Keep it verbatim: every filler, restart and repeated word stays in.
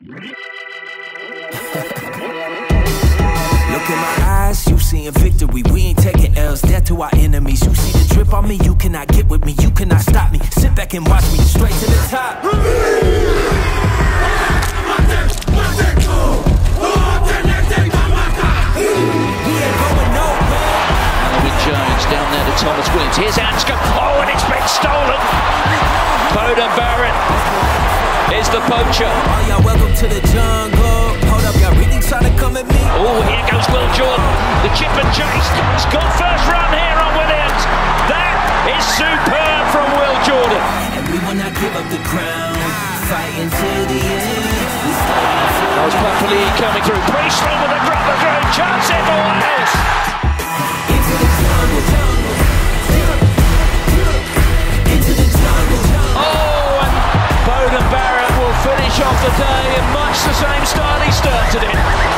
Look in my eyes, you seeing victory. We ain't taking L's, death to our enemies. You see the drip on me, you cannot get with me. You cannot stop me, sit back and watch me. Straight to the top. We ain't going nowhere. Alwyn Jones down there to Thomas Williams. Here's Anscombe. Oh, and it's been stolen. Beauden Barrett is the poacher. Oh, y'all welcome to the jungle. Hold up, y'all really trying to come at me? Oh, here goes Will Jordan. The chip and chase. He's got first run here on Williams. That is superb from Will Jordan. And we will not give up the crown. Fighting to the end. There's Papali coming through. Priestley with a grubber through. Chance it for Wales. Into the jungle, jungle. Into the jungle, jungle. Oh, and Beauden Barrett will finish off the day in much the same style he started in.